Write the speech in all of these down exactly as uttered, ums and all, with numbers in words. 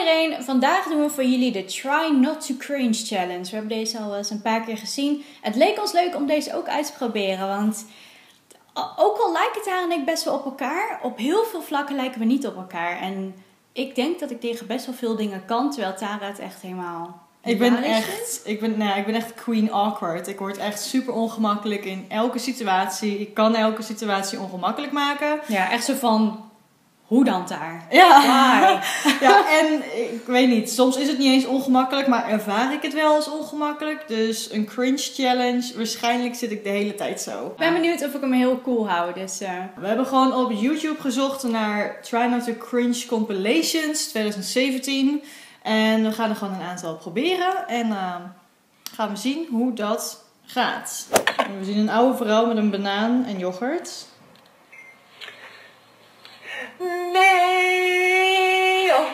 iedereen, vandaag doen we voor jullie de Try Not To Cringe Challenge. We hebben deze al eens een paar keer gezien. Het leek ons leuk om deze ook uit te proberen, want ook al lijken Tara en ik best wel op elkaar, op heel veel vlakken lijken we niet op elkaar. En ik denk dat ik tegen best wel veel dingen kan, terwijl Tara het echt helemaal... Ik ben echt, ik ben, nou, ik ben echt queen awkward. Ik word echt super ongemakkelijk in elke situatie. Ik kan elke situatie ongemakkelijk maken. Ja, echt zo van... Hoe dan daar? Ja. Why? Ja, en ik weet niet. Soms is het niet eens ongemakkelijk, maar ervaar ik het wel als ongemakkelijk. Dus een cringe challenge. Waarschijnlijk zit ik de hele tijd zo. Ik ben benieuwd of ik hem heel cool hou. Dus, uh... We hebben gewoon op YouTube gezocht naar Try Not To Cringe Compilations twintig zeventien. En we gaan er gewoon een aantal proberen. En uh, gaan we zien hoe dat gaat. En we zien een oude vrouw met een banaan en yoghurt. Mayo,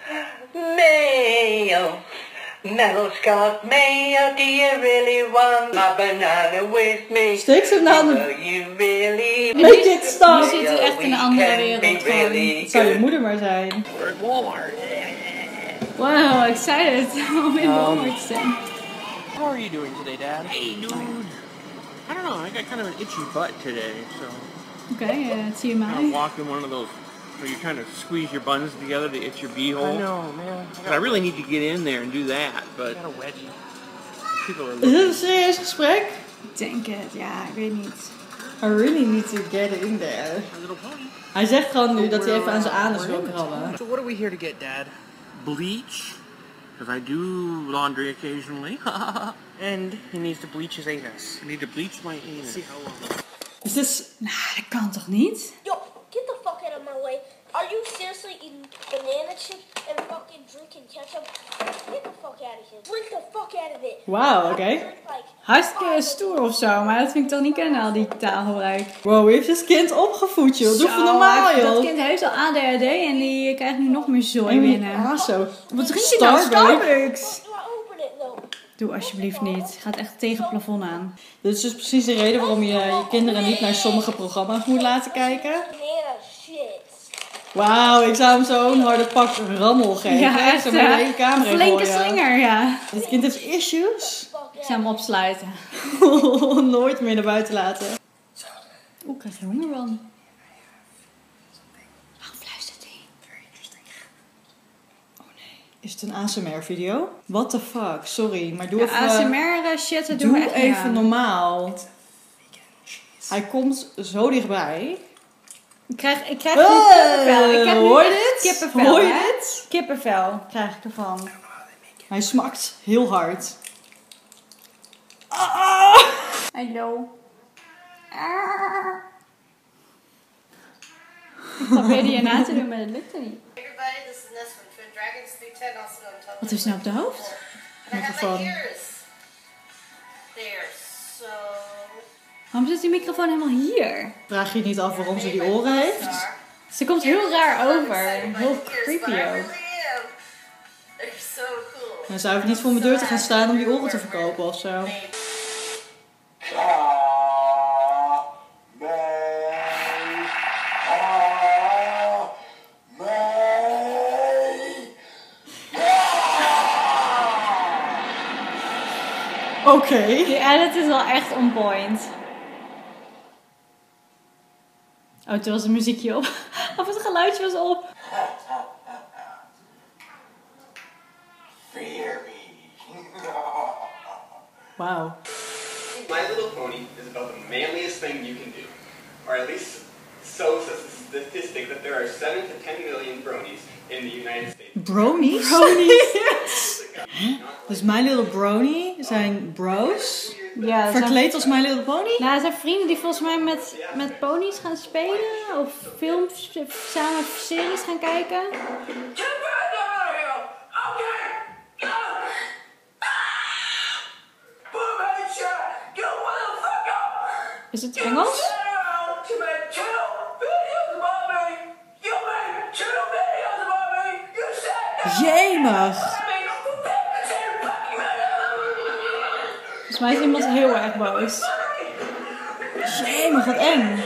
mayo, Metal Scott Mayo, do you really want my banana with me? Steek ze naar de... Do you really... Make it stop! Je zit hier echt in een andere wereld. Really Het zou je moeder maar zijn. We're at Walmart. Wow, excited om in Walmart te zijn. How are you doing today, Dad? Hey, dude. I don't know. I got kind of an itchy butt today, so. Okay, uh, T M I I. walked in one of those where you're trying to squeeze your buns together to itch your beehole. I know, man. And I really need to get in there and do that, but I got a wedgie. people are Is dit looking. een serieus gesprek? Ik denk het, ja, ik weet niet. I really need to get in there. My little pony. Hij zegt gewoon nu dat hij even aan zijn anus wil krabben. So what are we here to get, Dad? Bleach, because I do laundry occasionally. And he needs to bleach his anus. I need to bleach my anus. See how long. Is dit... Nou, dat kan toch niet? Yo, get the fuck out of my way. Are you seriously eating banana chips and fucking drinking ketchup? Get the fuck out of here. Drink the fuck out of it. Wauw, oké. Okay. Hartstikke stoer of zo, maar dat vind ik toch niet kennen, al die taalgebruik. Wow, wie heeft dit kind opgevoed, joh? Doe even Zo, normaal, joh. Dat kind heeft al A D H D en die krijgt nu nog meer zooi binnen. Ah, zo. Wat drink je nou? Starbucks? Do I open it though? Doe alsjeblieft niet. Het gaat echt tegen het plafond aan. Dit is dus precies de reden waarom je je kinderen niet naar sommige programma's moet laten kijken. Banana shit. Wauw, ik zou hem zo'n harde pak rammel geven. Ja, echt, Zo met de hè? hele kamer in Flinke gooien. slinger, ja. Dit kind heeft issues. Ik zou hem opsluiten. Nooit meer naar buiten laten. Oeh, ik krijg er honger van. Waarom fluistert hij? Oh nee. Is het een A S M R video? What the fuck? Sorry, maar doe Ja, even... A S M R shit, dat doen we Doe echt even niet. normaal. Hij komt zo dichtbij. Ik krijg, ik krijg nu Uh, kippenvel. Ik heb nu hoor je echt dit? kippenvel, Hoor je hè? dit? Kippenvel krijg ik ervan. Hij smakt heel hard. Ah! Hallo. Ah. Ik probeerde je na te doen, maar dat lukte niet. Everybody, this is Nesrin for Dragon's three ten, also known top. Wat is nou op de hoofd? And I got my Microphone. ears. There, so... Waarom zit die microfoon helemaal hier? Vraag je niet af waarom ze die oren heeft? Ze komt heel raar over. Heel Heel creepy ook. They're so cool. Dan zou ik niet voor mijn deur te gaan staan om die oren te verkopen of zo. Oké. Okay. Die edit is wel echt on point. Oh, toen was een muziekje op. Of het geluidje was op. Wauw. My Little Pony is about the manliest thing you can do. Or at least so says the statistic that there are seven to ten million bronies in the United States. Bronies? Bronies? Dus My Little Brony zijn bros. Ja, dat zijn, Verkleed als My Little Pony? nou, dat zijn vrienden die volgens mij met, met ponies gaan spelen. Of films, samen series gaan kijken. Is het Engels? Jemig. Volgens mij is iemand heel erg boos. Jemig, wat eng.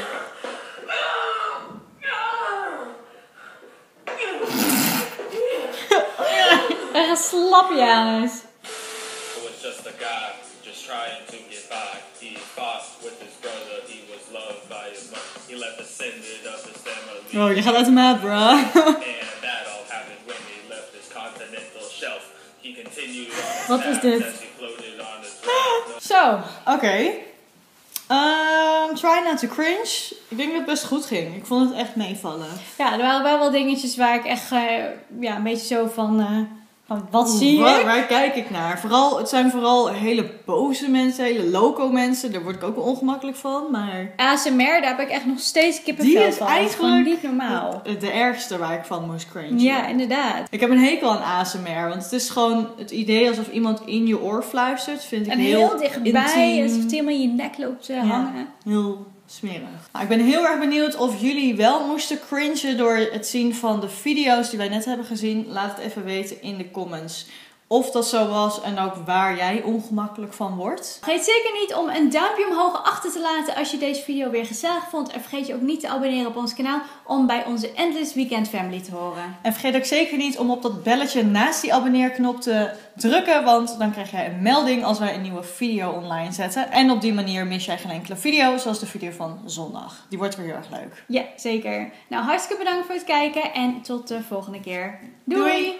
slap Janus. It was just a guy just trying to get by. He fought with his brother. He was loved by his mother. He left descended of his family. Oh, je gaat uit de maat, bro. And that all happened when he left his continental shelf. He continued on his Wat is path dit? as he floated on his road. Zo. Oké. Ehm, try not to cringe. Ik denk dat het best goed ging. Ik vond het echt meevallen. Ja, er waren wel wel dingetjes waar ik echt eh, ja, een beetje zo van... eh, van wat Oeh, zie waar, je? waar kijk ik naar? Vooral, het zijn vooral hele boze mensen, hele loco mensen. Daar word ik ook wel ongemakkelijk van, maar... A S M R, daar heb ik echt nog steeds kippenvel Die is van. Dat is gewoon eigenlijk niet normaal. De, de ergste waar ik van moest cringen. Ja, inderdaad. Ik heb een hekel aan A S M R, want het is gewoon het idee alsof iemand in je oor fluistert, vind ik En heel, heel, dichtbij, intiem. alsof het helemaal in je nek loopt te Ja. hangen. Heel smerig. Nou, ik ben heel erg benieuwd of jullie wel moesten cringen door het zien van de video's die wij net hebben gezien. Laat het even weten in de comments of dat zo was en ook waar jij ongemakkelijk van wordt. Vergeet zeker niet om een duimpje omhoog achter te laten als je deze video weer gezellig vond. En vergeet je ook niet te abonneren op ons kanaal om bij onze Endless Weekend Family te horen. En vergeet ook zeker niet om op dat belletje naast die abonneerknop te drukken, want dan krijg jij een melding als wij een nieuwe video online zetten. En op die manier mis jij geen enkele video, zoals de video van zondag. Die wordt weer heel erg leuk. Ja, zeker. Nou, hartstikke bedankt voor het kijken en tot de volgende keer. Doei! Doei.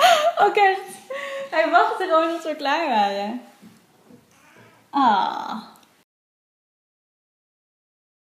Oké, hij wachtte gewoon tot we klaar waren. Ah.